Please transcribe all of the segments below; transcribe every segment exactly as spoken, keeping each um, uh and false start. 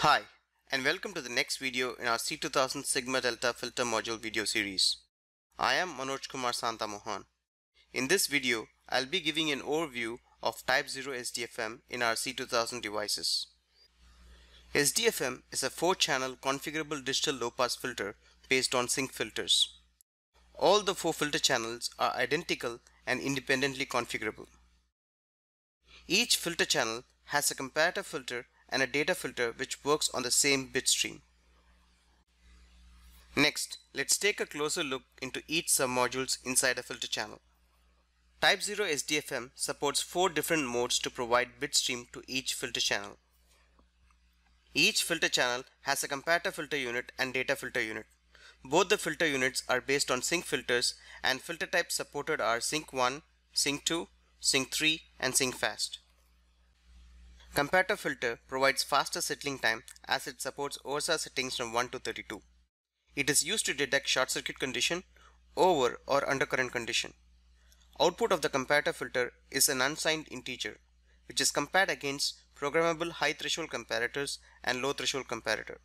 Hi, and welcome to the next video in our C two thousand Sigma Delta Filter Module video series. I am Manoj Kumar Santamohan. In this video, I'll be giving an overview of Type zero S D F M in our C two thousand devices. S D F M is a four channel configurable digital low-pass filter based on sync filters. All the four filter channels are identical and independently configurable. Each filter channel has a comparator filter and a data filter which works on the same bit stream. Next, let's take a closer look into each submodules inside a filter channel. Type zero S D F M supports four different modes to provide bit stream to each filter channel. Each filter channel has a comparator filter unit and data filter unit. Both the filter units are based on sync filters, and filter types supported are sync one, sync two, sync three and sync fast. Comparator filter provides faster settling time as it supports O S R settings from one to thirty-two. It is used to detect short circuit condition, over or undercurrent condition. Output of the comparator filter is an unsigned integer, which is compared against programmable high threshold comparators and low threshold comparator.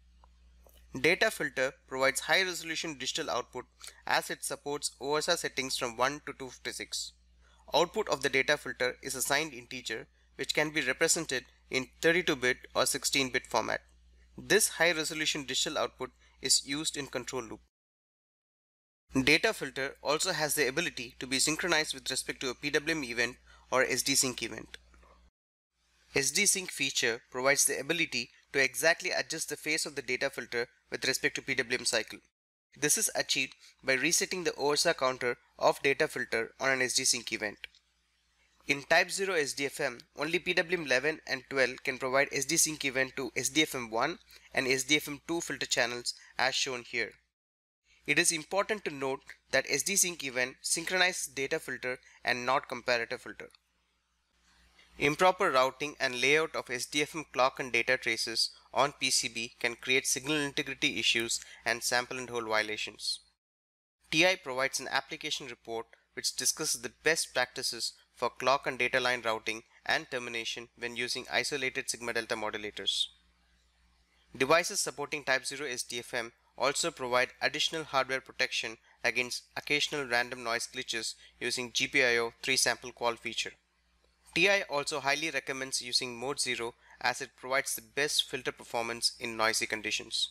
Data filter provides high resolution digital output as it supports O S R settings from one to two fifty-six. Output of the data filter is a signed integer which can be represented in thirty-two bit or sixteen bit format. This high resolution digital output is used in control loop. Data filter also has the ability to be synchronized with respect to a P W M event or S D sync event. S D sync feature provides the ability to exactly adjust the phase of the data filter with respect to P W M cycle. This is achieved by resetting the O S R counter of data filter on an S D sync event. In Type zero S D F M, only P W M eleven and twelve can provide S D sync event to S D F M one and S D F M two filter channels as shown here. It is important to note that S D sync event synchronizes data filter and not comparator filter. Improper routing and layout of S D F M clock and data traces on P C B can create signal integrity issues and sample and hold violations. T I provides an application report which discusses the best practices for clock and data line routing and termination when using isolated sigma delta modulators. Devices supporting Type zero S D F M also provide additional hardware protection against occasional random noise glitches using G P I O three sample qual feature. T I also highly recommends using mode zero as it provides the best filter performance in noisy conditions.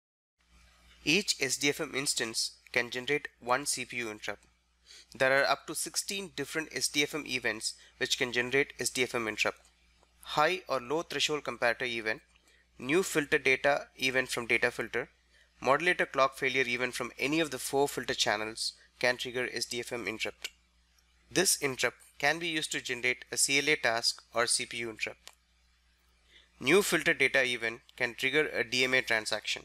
Each S D F M instance can generate one C P U interrupt. There are up to sixteen different S D F M events which can generate S D F M interrupt. High or low threshold comparator event, new filter data event from data filter, modulator clock failure event from any of the four filter channels can trigger S D F M interrupt. This interrupt can be used to generate a C L A task or C P U interrupt. New filter data event can trigger a D M A transaction.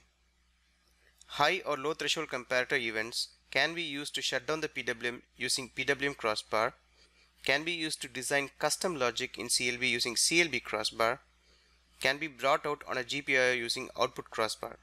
High or low threshold comparator events can be used to shut down the P W M using P W M crossbar, can be used to design custom logic in C L B using C L B crossbar, can be brought out on a G P I O using output crossbar.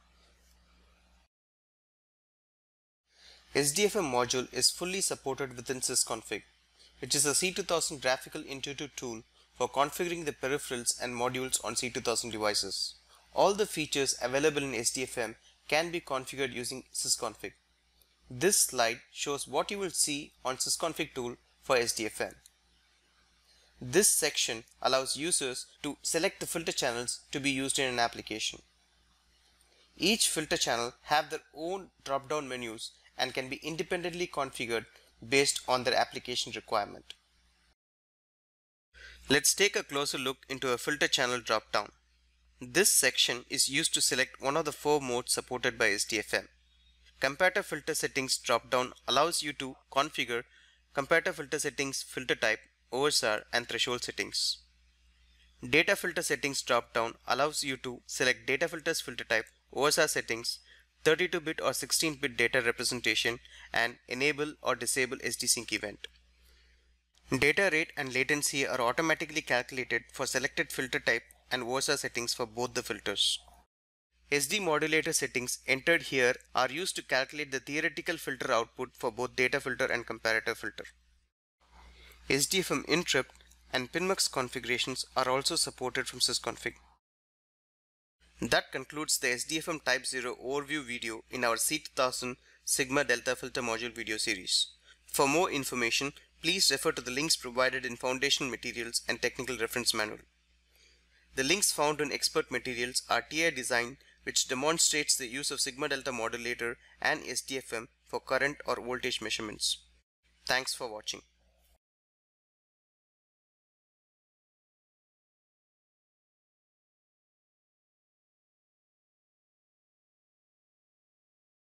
S D F M module is fully supported within Sysconfig, which is a C two thousand graphical intuitive tool for configuring the peripherals and modules on C two thousand devices. All the features available in S D F M can be configured using Sysconfig. This slide shows what you will see on Sysconfig tool for S D F M. This section allows users to select the filter channels to be used in an application. Each filter channel have their own drop-down menus and can be independently configured based on their application requirement. Let's take a closer look into a filter channel drop-down. This section is used to select one of the four modes supported by S D F M. Comparator filter settings drop-down allows you to configure comparator filter settings, filter type, O S R and threshold settings. Data filter settings drop-down allows you to select data filters filter type, O S R settings, thirty-two bit or sixteen bit data representation and enable or disable S D sync event. Data rate and latency are automatically calculated for selected filter type and O S R settings for both the filters. S D modulator settings entered here are used to calculate the theoretical filter output for both data filter and comparator filter. S D F M interrupt and PinMux configurations are also supported from Sysconfig. That concludes the S D F M Type zero overview video in our C two thousand Sigma Delta Filter Module video series. For more information, please refer to the links provided in Foundational Materials and Technical Reference Manual. The links found in Expert Materials are T I design, which demonstrates the use of Sigma Delta Modulator and S D F M for current or voltage measurements. Thanks for watching.